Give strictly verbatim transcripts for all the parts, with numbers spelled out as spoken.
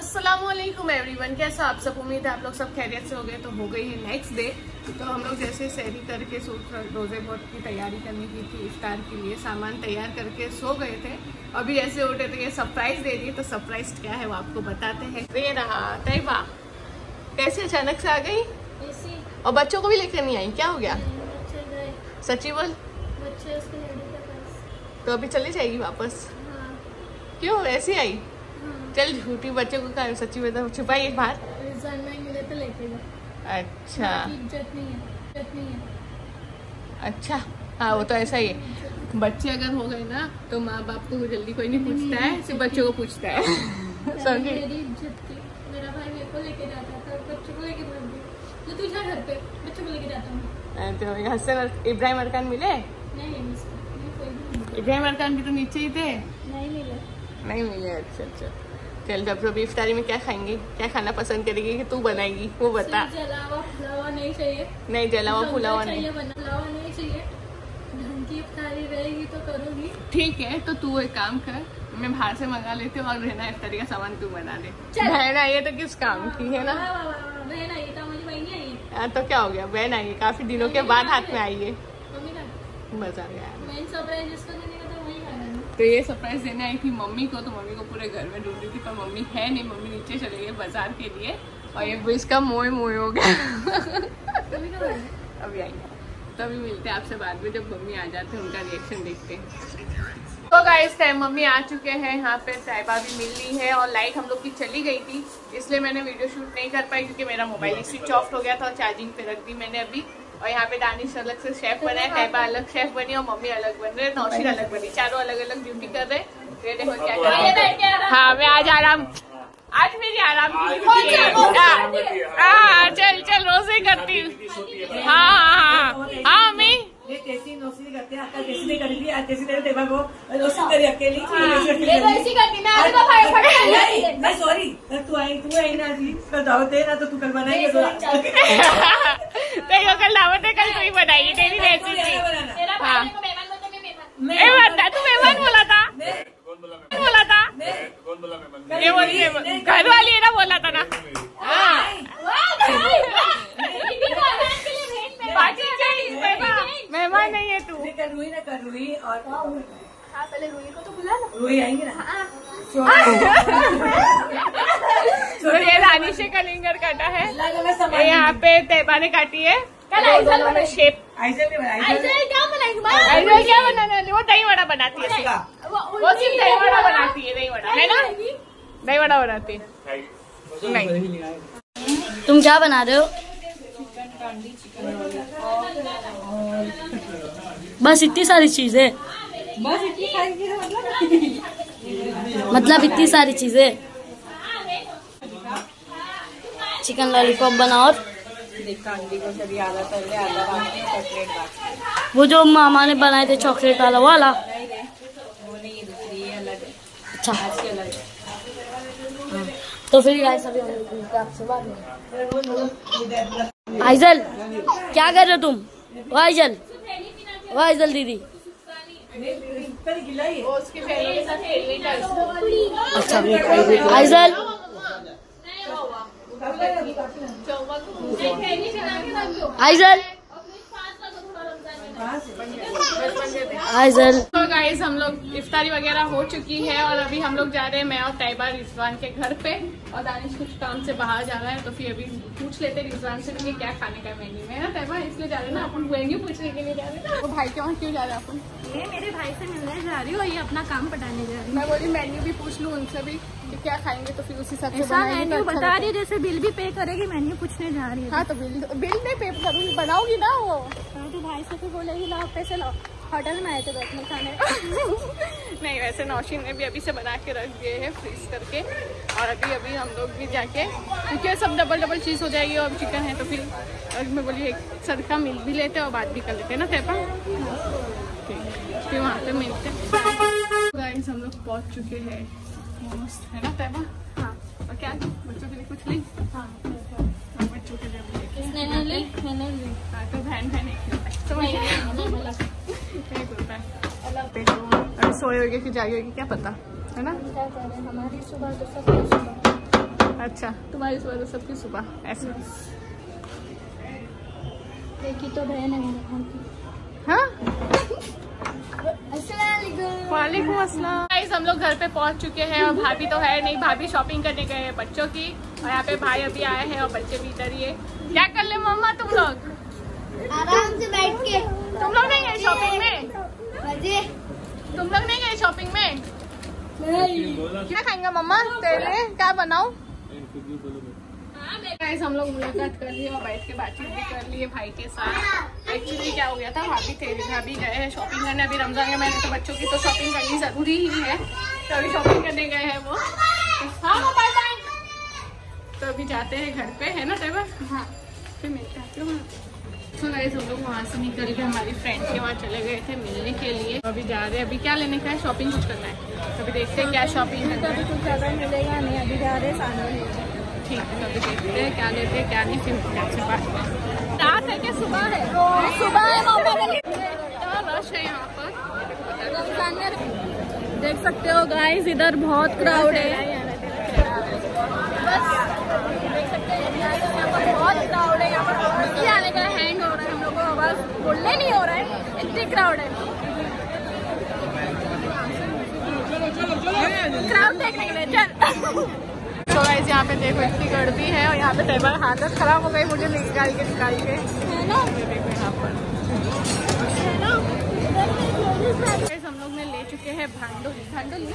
अस्सलामुअलैकुम एवरीवन, कैसा आप सब। उम्मीद है आप लोग सब खैरियत से हो गए। तो हो गई है नेक्स्ट डे। तो हम लोग जैसे सहरी करके सो रोजे बहुत की तैयारी करने की थी, इफ्तार के लिए सामान तैयार करके सो गए थे। अभी ऐसे उठे तो ये सरप्राइज दे दिए। तो सरप्राइज क्या है वो आपको बताते हैं। ये रहा तैयबा, कैसे अचानक से आ गई और बच्चों को भी लेकर नहीं आई, क्या हो गया? सच्ची बोल। तो अभी चली जाएगी वापस? क्यों ऐसे आई? चल झूठी, बच्चों को क्या सच्ची बता, छुपाई बाहर। मिले तो लेके जा। अच्छा इज्जत नहीं है, इज्जत नहीं है। अच्छा हाँ, वो तो ऐसा ही है। बच्चे अगर हो गए ना तो माँ बाप को जल्दी कोई नहीं पूछता है, सिर्फ बच्चों को पूछता है। समझे? मेरी इज्जत थी, मेरा भाई मेरे को लेके जाता था, बच्चों को लेके मत दे। तो तू जा घर पे, बच्चों को लेके जाता हूँ। तो हसन इब्राहिम अरकान मिले? नहीं, इब्राहिम अरकान भी तो नीचे ही थे। नहीं मिले। नहीं मिले, अच्छा अच्छा। चल जब जब इफ्तारी में क्या खाएंगे, क्या खाना पसंद करेगी कि तू बनाएगी वो बता। जलावा फुलावा नहीं चाहिए। नहीं जलावा फुलावा नहीं, फुलावा नहीं चाहिए। ढंग की इफ्तारी रहेगी तो करूँगी। ठीक है, तो तू एक काम कर, मैं बाहर से मंगा लेती हूँ और रहना इफ्तारी का सामान तू बना दे। बहन आई है तो किस काम की है ना? बहन आई तो मुझे वही नहीं आई है। तो क्या हो गया, बहन आई है, काफी दिनों के बाद हाथ में आई है। मजा आ गया। तो ये सरप्राइज देने आई थी मम्मी को। तो मम्मी को पूरे घर में ढूंढ रही थी पर मम्मी है नहीं। मम्मी नीचे चले गए बाजार के लिए और ये इसका मोए मोए हो गया। अभी आएंगे तो अभी मिलते हैं आपसे बाद में, जब मम्मी आ जाते हैं उनका रिएक्शन देखते हैं। तो गाइस टाइम मम्मी आ चुके हैं यहाँ पे, तैयबा भी मिल रही है और लाइट हम लोग की चली गई थी इसलिए मैंने वीडियो शूट नहीं कर पाई क्योंकि मेरा मोबाइल स्विच ऑफ हो गया था और चार्जिंग पे रख दी मैंने अभी। और यहाँ पे दानिश अलग से शेफ बना है, तैयबा अलग शेफ बनी और मम्मी अलग बन रहे, नौशीन अलग बनी, चारों अलग अलग ड्यूटी कर रहे हैं। देखो क्या कर रहे हैं। हाँ मैं आज आराम, आज मेरी आराम की हाँ चल चल रोजे करती हूँ। हाँ हाँ हाँ हाँ मम्मी कैसी नौकरी करते हैं, कैसी नहीं करी थी, आज कैसी नहीं तेबा को नौकरी करी अकेली। नहीं सॉरी, तू आई तू आई ना जी, कल दावत है ना तो तू कल बनाएगी। तो कल दावत है, कल तू ही बनाएगी तेरी रेसिपी। हाँ तू मेहमान बोला था, बोला था ये बोलिए घर वाली है ना, बोला था ना। मेहमान नहीं है तू। कर रुई ना कर रुई और हाँ पहले रुई को तो बुला ना, रुई आएंगे ना। तो ये दानिश का लिंगर काटा है, यहाँ पे तैयबा ने काटी है। दोनों में शेप आइजल क्या बनाएगी, क्या बनाना, वो दही वड़ा बनाती है, वो सिर्फ दही वड़ा बनाती है, दही वड़ा है ना, दही वड़ा बनाती है। नहीं तुम क्या बना रहे हो? बस इतनी सारी चीजें, बस इतनी सारी चीजें मतलब मतलब इतनी सारी चीजें। चिकन लॉलीपॉप बनाओ और वो जो मामा ने बनाए थे चॉकलेट वाला वाला। अच्छा हाँ। तो फिर गाइस अभी हम आपसे बात में। आइजल क्या कर रहे हो तुम? वो आइजल, वो आइजल दीदी। अच्छा आइजल आइजल आइजल। तो गाइस हम लोग इफ्तारी वगैरह हो चुकी है और अभी हम लोग जा रहे हैं, मैं और तैयबा रिजवान के घर पे। और दानिश कुछ काम से बाहर जा रहा है तो फिर अभी पूछ लेते रिजवान से कि क्या खाने का मेन्यू में है ना तैयबा, इसलिए जा रहे हैं ना अपन, मेन्यू पूछने के लिए जा रहे हैं। तो भाई के वहाँ क्यों जा रहे हैं अपन? ये मेरे भाई से मिलने जा रही हूँ और ये अपना काम पटाने जा रही हूँ। मैं बोली मेन्यू भी पूछ लूँ उनसे भी कि क्या खाएंगे तो फिर उसी हिसाब से मेन्यू बता रही है, जैसे बिल भी पे करेगी मेन्यू पूछने जा रही है। हाँ तो बिल बिल नहीं पे करूँगी, बनाऊंगी ना वो। तो भाई से फिर बोलेगी लाओ पैसे लाओ, होटल में आए थे बैठने खाने। नहीं वैसे नौशीन ने भी अभी से बना के रख दिए हैं फ्रीज करके और अभी अभी हम लोग भी जाके, क्योंकि सब डबल डबल चीज़ हो जाएगी और चिकन है तो फिर मैं बोली एक सदका मिल भी लेते और बात भी कर लेते ना तैयबा। फिर वहाँ पे मिलते हैं। गाइस हम लोग पहुँच चुके हैं, मस्त है ना तैयबा? हाँ। और क्या बच्चों के लिए कुछ नहीं? हाँ बच्चों के लिए मैंने ली, मैंने ली। हाँ तो बहन बहन एक अभी सोए होगे कि जागे होगी क्या पता है ना। हमारी सुबह तो सब अच्छा, तुम्हारी सुबह तो सबकी सुबह ऐसे। देखी तो बहन है मेरे हाँ, वालेकुम अस्सलाम। गाइस हम लोग घर पे पहुंच चुके हैं और भाभी तो है नहीं, भाभी शॉपिंग करने गए हैं बच्चों की, और यहाँ पे भाई अभी आए हैं और बच्चे भी इधर ही है। क्या कर ले मम्मा तुम लोग? आराम से बैठ के। तुम लोग नहीं गए शॉपिंग में? बजे तुम लोग नहीं गए शॉपिंग में? क्या खाएंगे मम्मा तेरे लिए? क्या बनाऊं? गाइस हम लोग मुलाकात कर लिए और बैठ के बातचीत भी कर लिए भाई के साथ। एक्चुअली क्या हो गया था, भाभी थे भाभी गए हैं शॉपिंग करने अभी रमजान के महीने, तो बच्चों की तो शॉपिंग करनी जरूरी ही है, तो अभी शॉपिंग करने गए हैं वो। हाँ बाय बाय। तो अभी जाते हैं घर पे, है ना टेबल? हाँ, फिर मिलते हैं। तो गाइस हम लोग वहाँ से निकल के हमारी फ्रेंड के वहाँ चले गए थे मिलने के लिए, अभी जा रहे हैं। अभी क्या लेने का है? शॉपिंग कुछ करना है, अभी देखते हैं क्या शॉपिंग है। अभी कुछ ज़्यादा मिलेगा नहीं, अभी जा रहे हैं। ठीक है, तो अभी देखते हैं क्या लेते हैं क्या नहीं, फिर आपसे बात। रात है क्या सुबह है? सुबह है मम्मा के इतना रश है यहाँ पर, देख सकते हो गाइस, इधर बहुत क्राउड है। बस देख सकते हैं यहाँ पर बहुत क्राउड है। यहाँ पर आने का हैंग हो रहा है हम लोग को, आवाज बोलने नहीं हो रहा है, इतनी क्राउड है। क्राउड देखने के लिए चल। तो गाइस यहाँ पे देखो इतनी गर्दी है, और यहाँ पे टेबल हालत खराब हो गई मुझे निकाल के निकाल के, है ना? देखो यहाँ पर हम लोग ने ले चुके हैं भांडोली, भांडोली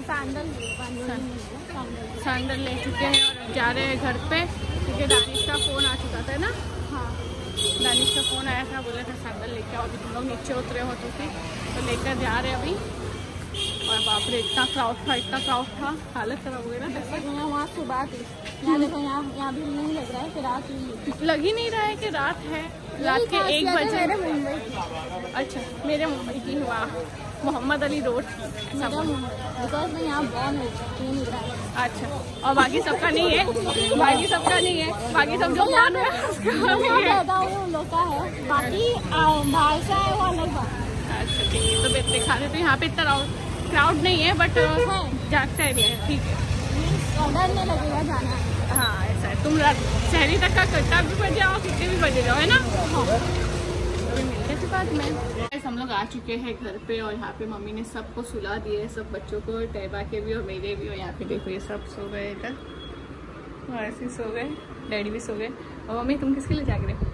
सैंडल ले चुके हैं और जा रहे हैं घर पे, क्योंकि दानिश का फोन आ चुका था ना। हाँ, दानिश का फोन आया था, बोले थे सैंडल लेके आओ। अभी तुम लोग नीचे उतरे हो तो तो लेकर जा रहे हैं अभी। और बाप रे इतना क्राउड था, इतना क्राउड था, हालत खराब हो गई ना। यहाँ वहाँ सुबह थी, यहाँ देखो, यहाँ यहाँ भी नहीं लग रहा है कि रात हुई, लग ही नहीं रहा है कि रात है। रात के एक बजे। मेरे मुंबई की। अच्छा, मेरे मुंबई की हुआ मोहम्मद अली रोड, बिकॉज मैं यहाँ बॉर्न हो नहीं रहा है। अच्छा, और बाकी सबका नहीं है? बाकी सबका नहीं है, बाकी सब जो बॉर्न है उसका लोग का है, बाकी बाहर से है वो अलग बात। अच्छा ठीक है, तो मैं दिखा देते हैं। यहाँ पे इतना क्राउड नहीं है, बट जागता एरिया है, ठीक है, डर नहीं लगेगा जाना। हाँ ऐसा है। तुम शहरी तक का कट्टा भी बजे आओ, कितने भी बजे जाओ, है ना? अभी मिलते थे बाद में। हम लोग आ चुके हैं घर पे, और यहाँ पे मम्मी ने सबको सुला दिए, सब बच्चों को, टैबा के भी और मेरे भी। और यहाँ पे देखो ये सब सो गए इधर, और ऐसे सो गए, डैडी भी सो गए। और मम्मी तुम किसके लिए जाग रहे हो?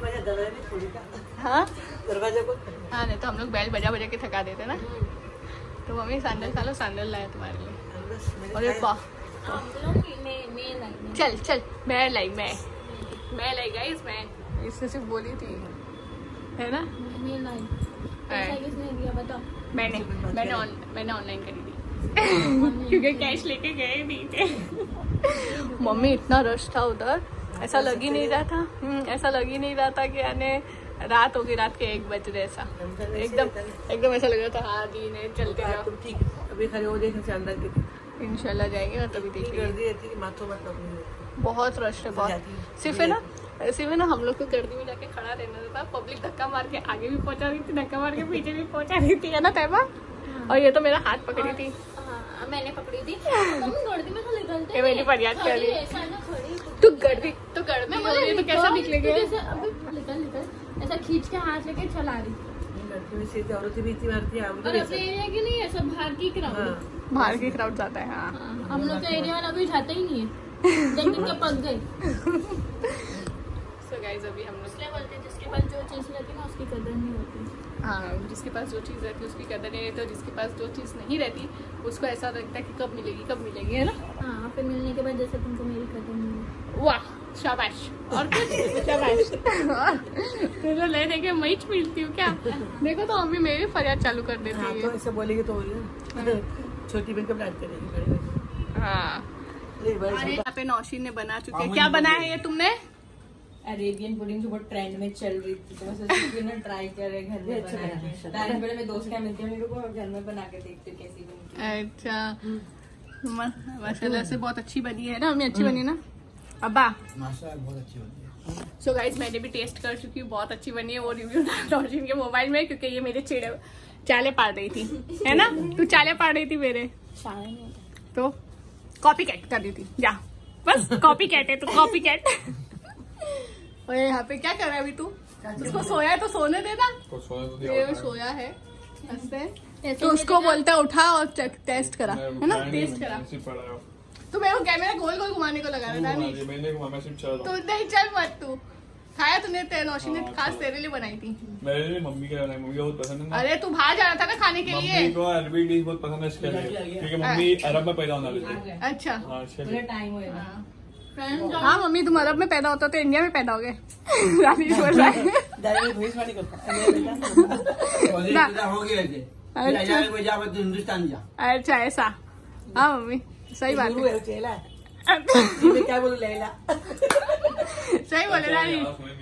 हाँ दरवाजा को। हाँ, नहीं तो हम लोग बैल बजा बजा के थका देते ना। तो मम्मी सैंडल खा लो, सैंडल लाया तुम्हारे लिए। अरे वाह, चल चल मैं लाई, मैं मैं लाई गाइस, मैं इससे सिर्फ बोली थी, है ना? किसने दिया बताओ? मैंने मैंने ऑन मैंने ऑनलाइन करी थी क्योंकि कैश लेके गए नहीं थे। मम्मी इतना रश था उधर, ऐसा लग ही नहीं रहा था, ऐसा लग ही नहीं रहा था कि यानी रात होगी, रात के एक बज रहे, ऐसा एकदम एकदम ऐसा लग रहा था हाँ दिन है, चलते जाओ। ठीक, अभी खड़े हो देख अंदर के, इंशाल्लाह जाएंगे और तभी देखेंगे। बहुत रश है, बहुत। सिर्फ है ना, सिर्फ है ना, हम लोग को गर्दी में जाके खड़ा रहना था, पब्लिक धक्का मार के आगे भी पहुंचा रही थी, धक्का मार के पीछे भी पहुंचा रही थी, है ना तैयबा? और ये तो मेरा हाथ पकड़ी थी, मैंने पकड़ी थी, तुम गर्दी में तो निकलते, मेरी फरियाद कर रही। तू गर्दी तो गर्दी हो रही है तो कैसा निकलेगी? अभी निकल निकल ऐसा खींच के हाथ लेके चला रही। और अपने एरिया की नहीं है, सब बाहर की क्राउड, बाहर की क्राउड जाता है। हाँ, हम लोग का एरिया वाला अभी जाता ही नहीं है, देख देख के पक गए। सो गाइस अभी हम लोग इसलिए बोलते हैं जिसके पास जो चीज़ रहती है ना उसकी कदर नहीं होती। हाँ, जिसके पास जो चीज़ रहती है उसकी कदर नहीं रहती, और जिसके पास जो चीज़ नहीं रहती उसको ऐसा लगता है कि कब मिलेगी कब मिलेगी, है ना? हाँ, फिर मिलने के बाद जैसे तुमको मेरी कदर नहीं है। वाह शाबाश। और कुछ शाबाश। तो जो ले लेके मैं मिलती हूँ क्या? देखो तो मम्मी मेरी फरियाद चालू कर देती है। तो ऐसे बोलेगी तो छोटी बहन कब डांट करेगी? हाँ, यहाँ पे नौशीन ने बना चुके हैं। क्या बनाया है ये तुमने? अरेबियन पुडिंग जो बहुत ट्रेंड में चल रही थी, तो मैं सोची क्यों ना ट्राई करे घर में बना के। दाल पहले मैं दोस्त क्या मिलती है मेरे को, घर में बना के देखते कैसी बनती है। अच्छा, माशाल्लाह से बहुत अच्छी बनी है ना मम्मी? अच्छी बनी ना अब्बा? माशाल्लाह बहुत अच्छी बनी है। सो गाइज मैंने भी टेस्ट कर चुकी हूँ, बहुत अच्छी बनी है। वो रिव्यू नौशीन के मोबाइल में, क्योंकि ये मेरे चिड़े चाले पाड़ रही थी, है ना? तू चाले पाड़ रही थी मेरे, तो कॉपी कैट कर दी थी। जा बस कॉपी कैट है तू, कॉपी कैट। और यहाँ पे क्या कर रहा है अभी तू? उसको सोया है तो सोने देना। तो सोने तो ये भी सोया है तो उसको बोलते हैं उठा और टेस्ट करा, है ना? टेस्ट करा। तो मेरे को कैमरा गोल गोल घुमाने को लगा रहा है। मैंने घुमा, सिर्फ चल तू नहीं, चल मत तू। खाया तूने? तेरे नौशी ने खास तेरे लिए बनाई थी। मेरे लिए मम्मी के बनाई, मम्मी को बहुत पसंद है ना। अरे तू बाहर जाना था ना खाने के लिए। मम्मी को अरबी डिश बहुत पसंद है इसके लिए, क्योंकि मम्मी अरब में पैदा होने वाली थी। अच्छा हाँ, इसके लिए टाइम होएगा। हाँ मम्मी, तुम अरब में पैदा होता तो इंडिया में पैदा हो गए। रानी बोल रहा है। हिंदुस्तान जा। अच्छा ऐसा? हाँ मम्मी सही बात है। क्या बोलू लैला? सही बोले रानी।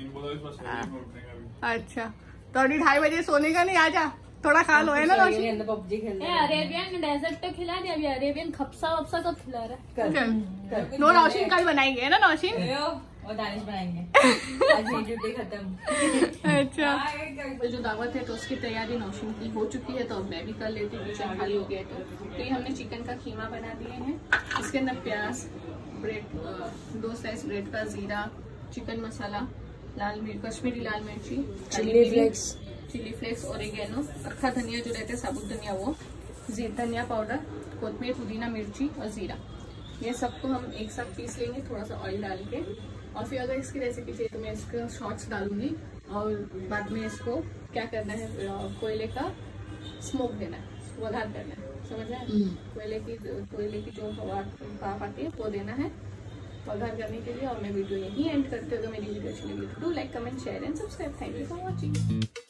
अच्छा तो अभी ढाई बजे सोने का नहीं, आजा थोड़ा खा लो, है ना रोशी? पबजी खेलना। अरेबियन डेजर्ट तो खिला दिया, अभी अरेबियन खपसा वपसा कब खिला रहा है? नो नौशीन कल बनाएंगे, है ना नौशीन? और दानिश बनाएंगे। आज मेरी ड्यूटी खत्म। अच्छा जो दावत है तो उसकी तैयारी नौशीन की हो चुकी है, तो अब मैं भी कर लेती हूँ, किचन खाली हो गया। तो ये हमने चिकन का कीमा बना दिए हैं। इसके अंदर प्याज, ब्रेड, दो स्लाइस ब्रेड का, जीरा, चिकन मसाला, लाल मिर्च, कश्मीरी लाल मिर्ची, chilli flakes chilli flakes oregano, अक्खा धनिया जो रहता है साबुत धनिया, वो जी धनिया पाउडर, कोतमीर, पुदीना, मिर्ची और जीरा, ये सबको हम एक साथ पीस लेंगे थोड़ा सा ऑयल डाल के। और फिर अगर इसकी रेसिपी चाहिए तो मैं इसके शॉर्ट्स डालूंगी। और बाद में इसको क्या करना है, कोयले का स्मोक देना है, वघार करना है, समझ रहे हैं? कोयले की कोयले की जो हवा भाप आती है वो देना है वघार करने के लिए। और मैं वीडियो यहीं एंड करते हुए, मेरी वीडियो अच्छी लगी तो do like, comment, share and subscribe. Thank you for watching.